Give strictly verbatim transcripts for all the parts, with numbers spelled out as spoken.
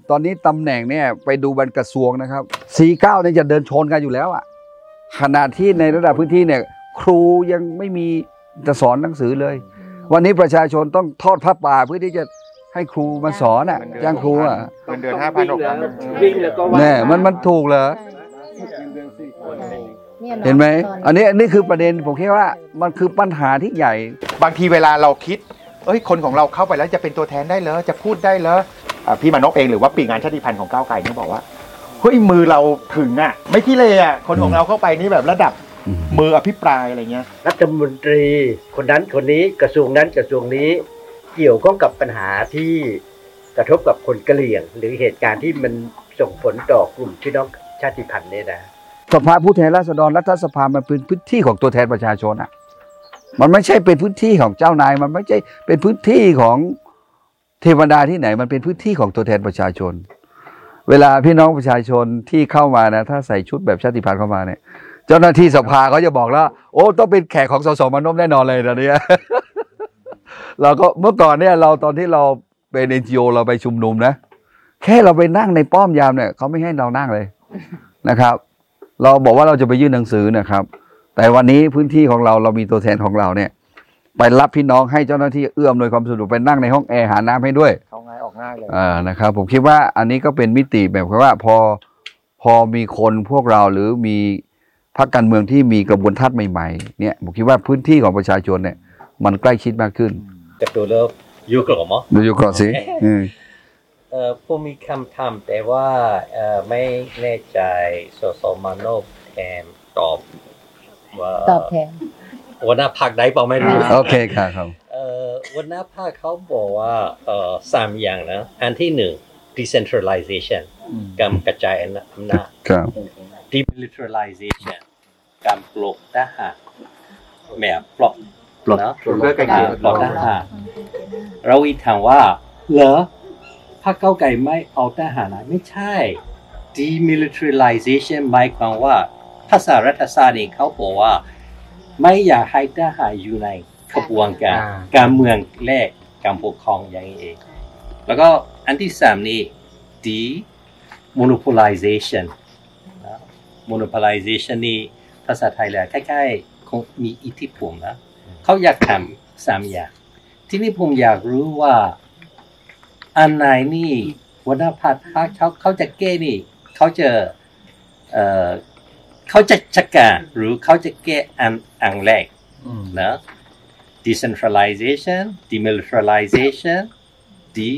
ตอนนี้ตำแหน่งเนี่ยไปดูบรรกระทรวงนะครับสี่เก้าเนี่ยจะเดินชนกันอยู่แล้วอ่ะขณะที่ในระดับพื้นที่เนี่ยครูยังไม่มีจะสอนหนังสือเลยวันนี้ประชาชนต้องทอดผ้าป่าเพื่อที่จะให้ครูมาสอนอ่ะจ้างครูอ่ะเงินเดือนห้าพันหกพันวิ่งแล้วก็ว่าแน่มันมันถูกเหรอเห็นไหมอันนี้อันนี้คือประเด็นผมคิดว่ามันคือปัญหาที่ใหญ่บางทีเวลาเราคิดเอ้ยคนของเราเข้าไปแล้วจะเป็นตัวแทนได้เหรอจะพูดได้เหรออ่ะพี่มานพเองหรือว่าปีกงานชาติพันธุ์ของก้าวไกลเนี่ยบอกว่าเฮ้ยมือเราถึงอ่ะไม่ขี้เลยอ่ะคนของเราเข้าไปนี่แบบระดับมืออภิปรายอะไรเงี้ยรัฐมนตรีคนนั้นคนนี้กระทรวงนั้นกระทรวงนี้เกี่ยวข้องกับปัญหาที่กระทบกับคนกะเหรี่ยงหรือเหตุการณ์ที่มันส่งผลต่อกลุ่มพี่น้องชาติพันธุ์เนี่ยนะสภาผู้แทนราษฎรรัฐสภามันเป็นพื้นที่ของตัวแทนประชาชนอ่ะมันไม่ใช่เป็นพื้นที่ของเจ้านายมันไม่ใช่เป็นพื้นที่ของเทวดาที่ไหนมันเป็นพื้นที่ของตัวแทนประชาชนเวลาพี่น้องประชาชนที่เข้ามานะถ้าใส่ชุดแบบชาติพันธุ์เข้ามาเนี่ยเจ้าหน้าที่สภาเขาจะบอกแล้วโอ้ต้องเป็นแขกของสสมานพแน่นอนเลยตอนนี้ เราก็เมื่อก่อนเนี่ยเราตอนที่เราเป็น เอ็น จี โอ เราไปชุมนุมนะแค่เราไปนั่งในป้อมยามเนี่ยเขาไม่ให้เรานั่งเลยนะครับเราบอกว่าเราจะไปยื่นหนังสือนะครับแต่วันนี้พื้นที่ของเราเรามีตัวแทนของเราเนี่ยไปรับพี่น้องให้เจ้าหน้าที่เอื้อมหน่วยความสะดวกไปนั่งในห้องแอร์หาน้ำให้ด้วยเข้าง่ายออกง่ายเลยอ่านะครับผมคิดว่าอันนี้ก็เป็นมิติแบบว่าพอพอมีคนพวกเราหรือมีพรรคการเมืองที่มีกระบวนทัศน์ใหม่ๆเนี่ยผมคิดว่าพื้นที่ของประชาชนเนี่ยมันใกล้ชิดมากขึ้นจะดูแล้วอยู่กรอบมั้ยดูอยู่กรอบสิเอ่อผมมีคำถามแต่ว่าเอ่อไม่แน่ใจสสมานพแทนตอบว่าตอบแทนหัวหน้าพรรคได้เปล่าไม่รู้โอเคครับครับเอ่อหัวหน้าพรรคเขาบอกว่าเอ่อสามอย่างนะอันที่หนึ่ง decentralization การกระจายอำนาจครับ demilitarization การปลดทหารแบบปลดปลดเพื่อการปลดทหารเราอีกถามว่าเหรอพรรคก้าวไกลไม่เอาทหารไม่ใช่ demilitarization หมายความว่าภาษารัฐศาสตร์เองเขาบอกว่าไม่อยากให้ทหารอยู่ในขบวนการการเมืองและการปกครองอย่างนี้เองแล้วก็อันที่สามนี่ demonopolization นะ monopolization นี่ภาษาไทยแล้วใกล้ๆคงมีอิทธิพลนะเขาอยากทำสามอย่างทีนี้ผมอยากรู้ว่าอันไหนนี่หัวหน้าพรรคเขาเขาจะแก้นี่เขาจะเอ่อเขาจะจัดการหรือเขาจะแก้อันอันแรกนะ decentralization demilitarization de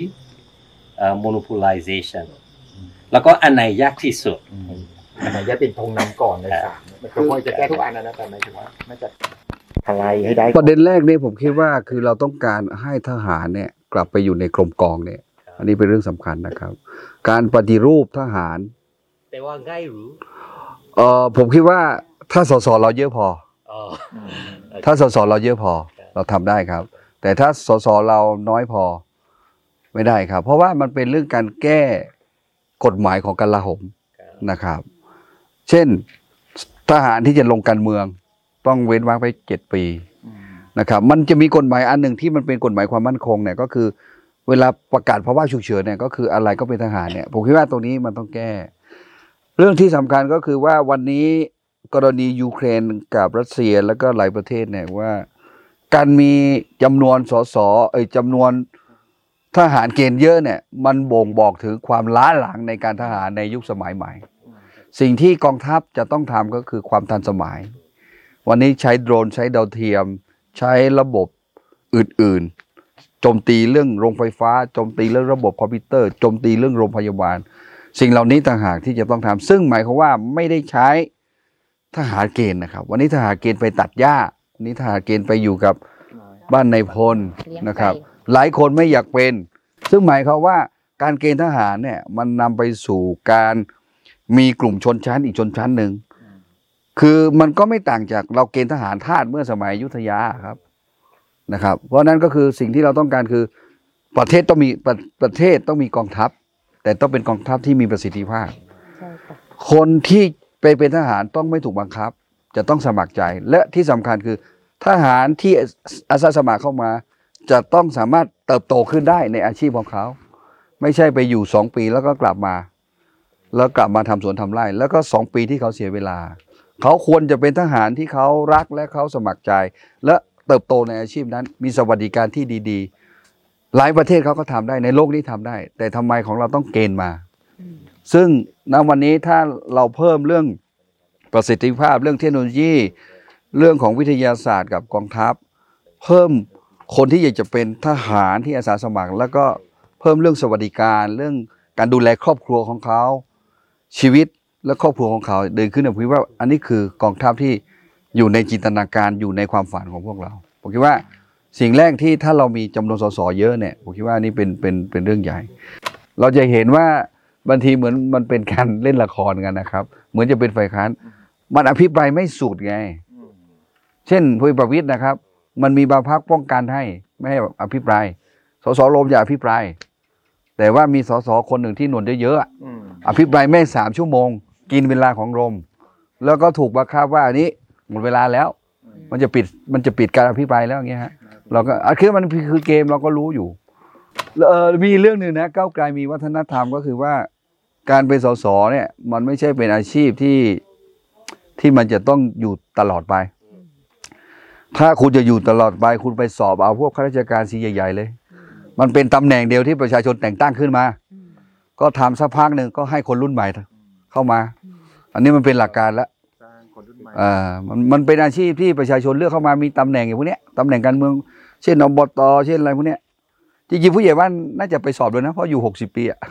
monopolization แล้วก็อันไหนยากที่สุดอันไหนจะเป็นธงนำก่อนเลยสามมันก็ควรจะแก้ทุกอันนะนะแต่หมายถึงว่าไม่จะอะไรให้ได้ประเด็นแรกเนี่ยผมคิดว่าคือเราต้องการให้ทหารเนี่ยกลับไปอยู่ในกรมกองเนี่ยอันนี้เป็นเรื่องสำคัญนะครับการปฏิรูปทหารแต่ว่าง่ายหรือเออผมคิดว่าถ้าสสเราเยอะพอถ้าสสเราเยอะพอเราทำได้ครับแต่ถ้าสสเราน้อยพอไม่ได้ครับเพราะว่ามันเป็นเรื่องการแก้กฎหมายของกลาโหมนะครับเช่นทหารที่จะลงการเมืองต้องเว้นวรรคไปเจ็ดปีนะครับมันจะมีกฎหมายอันหนึ่งที่มันเป็นกฎหมายความมั่นคงเนี่ยก็คือเวลาประกาศภาวะฉุกเฉินเนี่ยก็คืออะไรก็เป็นทหารเนี่ยผมคิดว่าตรงนี้มันต้องแก้เรื่องที่สำคัญก็คือว่าวันนี้กรณียูเครนกับรัสเซียแล้วก็หลายประเทศเนี่ยว่าการมีจำนวนสสเอ่ยจำนวนทหารเกณฑ์เยอะเนี่ยมันบ่งบอกถึงความล้าหลังในการทหารในยุคสมัยใหม่สิ่งที่กองทัพจะต้องทำก็คือความทันสมัยวันนี้ใช้โดรนใช้ดาวเทียมใช้ระบบอื่นๆโจมตีเรื่องโรงไฟฟ้าโจมตีเรื่องระบบคอมพิวเตอร์โจมตีเรื่องโรงพยาบาลสิ่งเหล่านี้ต่างหากที่จะต้องทำซึ่งหมายความว่าไม่ได้ใช้ทหารเกณฑ์นะครับวันนี้ทหารเกณฑ์ไปตัดหญ้าวันนี้ทหารเกณฑ์ไปอยู่กับบ้านนายพลนะครับหลายคนไม่อยากเป็นซึ่งหมายความว่าการเกณฑ์ทหารเนี่ยมันนำไปสู่การมีกลุ่มชนชั้นอีกชนชั้นหนึ่งคือมันก็ไม่ต่างจากเราเกณฑ์ทหารทาสเมื่อสมัยอยุธยาครับนะครับเพราะนั้นก็คือสิ่งที่เราต้องการคือประเทศต้องมีประประเทศต้องมีกองทัพแต่ต้องเป็นกองทัพที่มีประสิทธิภาพคนที่ไปเป็นทหารต้องไม่ถูกบังคับจะต้องสมัครใจและที่สำคัญคือทหารที่อาสาสมัครเข้ามาจะต้องสามารถเติบโตขึ้นได้ในอาชีพของเขาไม่ใช่ไปอยู่สองปีแล้วก็กลับมา แล้วกลับมาทำสวนทำไร่ แล้วก็สองปีที่เขาเสียเวลา เขาควรจะเป็นทหารที่เขารักและเขาสมัครใจ และเติบโตในอาชีพนั้น มีสวัสดิการที่ดีๆ หลายประเทศเขาก็ทำได้ในโลกนี้ทำได้ แต่ทำไมของเราต้องเกณฑ์มา ซึ่งณวันนี้ถ้าเราเพิ่มเรื่องประสิทธิภาพเรื่องเทคโนโลยี เรื่องของวิทยาศาสตร์กับกองทัพ เพิ่มคนที่อยากจะเป็นทหารที่อาสาสมัคร แล้วก็เพิ่มเรื่องสวัสดิการ เรื่องการดูแลครอบครัวของเขา ชีวิตและครอบครัวของเขาเดินขึ้นผมคิดว่าอันนี้คือกองทัพที่อยู่ในจินตนาการอยู่ในความฝันของพวกเราผมคิดว่าสิ่งแรกที่ถ้าเรามีจำนวนสสเยอะเนี่ยผมคิดว่านี่เป็นเป็นเป็นเรื่องใหญ่ เราจะเห็นว่าบางทีเหมือนมันเป็นการเล่นละครกันนะครับ เหมือนจะเป็นฝ่ายค้านมันอภิปรายไม่สุดไง เช่นพลเอกประวิตรนะครับ มันมีบางพรรคป้องกันให้ไม่ให้อภิปรายสสลมอย่าอภิปราย แต่ว่ามีสสคนหนึ่งที่หนวดเยอะๆอะอืมอภิปรายแม่สามชั่วโมง กินเวลาของลมแล้วก็ถูกบังคับว่าอันนี้หมดเวลาแล้ว มันจะปิดมันจะปิดการอภิปรายแล้วอย่างเงี้ยฮะเราก็อ่ะคือมันคือเกมเราก็รู้อยู่แล้วเออมีเรื่องหนึ่งนะก้าวไกลมีวัฒนธรรมก็คือว่าการเป็นสสเนี่ยมันไม่ใช่เป็นอาชีพที่ที่มันจะต้องอยู่ตลอดไป ถ้าคุณจะอยู่ตลอดไปคุณไปสอบเอาพวกข้าราชการสีใหญ่ๆเลย มันเป็นตำแหน่งเดียวที่ประชาชนแต่งตั้งขึ้นมา ก็ทำสักพักหนึ่งก็ให้คนรุ่นใหม่เข้ามา อันนี้มันเป็นหลักการแล้วสร้างคนรุ่นใหม่อ่ามันมันเป็นอาชีพที่ประชาชนเลือกเข้ามามีตำแหน่งอย่างพวกเนี้ยตำแหน่งการเมืองเช่นอบตเช่นอะไรพวกเนี้ยจริงๆผู้ใหญ่บ้านน่าจะไปสอบด้วยนะเพราะอยู่หกสิบปีอะ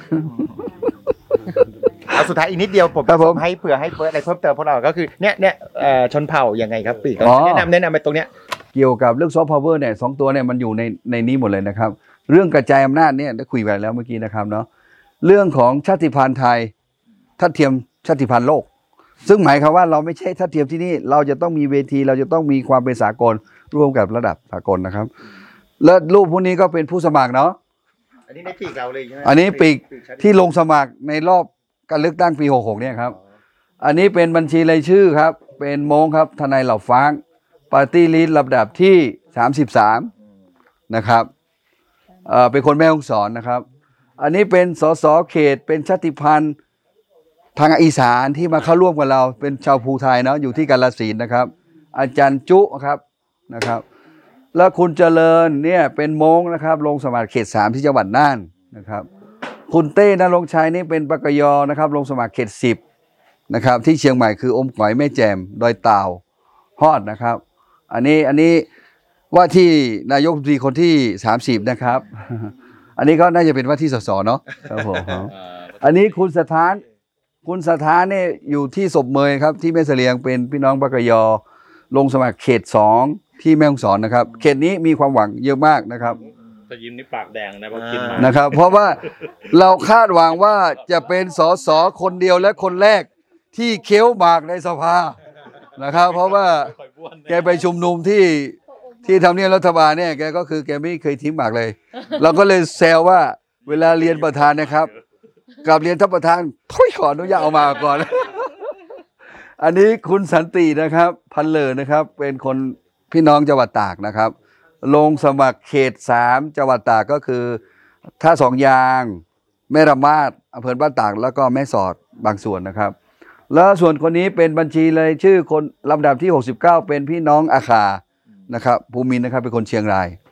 เอาสุดท้ายอีกนิดเดียวผมครับผมให้เผื่อให้เฟิร์สอะไรเพิ่มเติมพวกเราก็คือเนี่ยเนี่ยเอ่อชนเผ่ายังไงครับปีกอ๋อแนะนำแนะนำไปตรงเนี้ยเกี่ยวกับเรื่องซอฟต์พาวเวอร์เนี่ยสองตัวเนี่ยมันอยู่ในในนี้หมดเลยนะครับ เรื่องกระจายอำนาจเนี่ยได้คุยไปแล้วเมื่อกี้นะครับเนาะเรื่องของชาติพันธุ์ไทยทัดเทียมชาติพันธุ์โลก ซึ่งหมายความว่าเราไม่ใช่ทัดเทียมที่นี่เราจะต้องมีเวทีเราจะต้องมีความเป็นสากลร่วมกับระดับสากลนะครับ และรูปพวกนี้ก็เป็นผู้สมัครเนาะอันนี้ในปีกเราเลยใช่ไหมอันนี้ปีกชาติที่ลงสมัครในรอบการเลือกตั้งปีหกหกเนี่ยครับ อันนี้เป็นบัญชีรายชื่อครับ เป็นโมงครับทนายเหล่าฟ้างปาร์ตี้ลิสต์ลำดับที่สามสิบสามนะครับเอ่อเป็นคนแม่ฮ่องสอนนะครับ อันนี้เป็นสสเขตเป็นชาติพันธุ์ทางอีสานที่มาเข้าร่วมกับเราเป็นชาวภูไทยเนาะอยู่ที่กาฬสินธุ์นะครับ อาจารย์จุครับนะครับ แล้วคุณเจริญเนี่ยเป็นโมงนะครับลงสมัครเขตสามที่จังหวัดน่านนะครับ คุณเต้นรงค์ชัยนี่เป็นปกยนะครับลงสมัครเขตสิบนะครับที่เชียงใหม่คืออมก๋อยแม่แจ่มดอยเต่าฮอดนะครับ อันนี้อันนี้ว่าที่นายกรัฐมนตรีคนที่สามสิบนะครับ อันนี้ก็น่าจะเป็นว่าที่สสเนาะครับผมอันนี้คุณสถานคุณสถานเนี่ยอยู่ที่ศพเมยครับที่แม่เสลียงเป็นพี่น้องปกยลงสมัครเขตสองที่แม่ฮ่องสอนนะครับ เขตนี้มีความหวังเยอะมากนะครับจะยิ้มนี่ปากแดงนะเพราะกินมานะครับ เพราะว่าเราคาดหวังว่าจะเป็นสสคนเดียวและคนแรกที่เคี้ยวหมากในสภานะครับ เพราะว่าแกไปชุมนุมที่ที่ทำเนียบรัฐบาลเนี่ยแกก็คือแกไม่เคยทิ้งหมากเลย เราก็เลยแซวว่าเวลาเรียนประธานนะครับกับเรียนท่านประธานทุยขออนุญาตเอามาก่อน อันนี้คุณสันตินะครับพันเลอนะครับ เป็นคนพี่น้องจังหวัดตากนะครับ ลงสมัครเขตสามจังหวัดตากก็คือท่าสองยางแม่ระมาดอำเภอบ้านตากแล้วก็แม่สอดบางส่วนนะครับ แล้วส่วนคนนี้เป็นบัญชีเลยชื่อคนลำดับที่หกสิบเก้าเป็นพี่น้องอาคานะครับภูมินทร์นะครับเป็นคนเชียงราย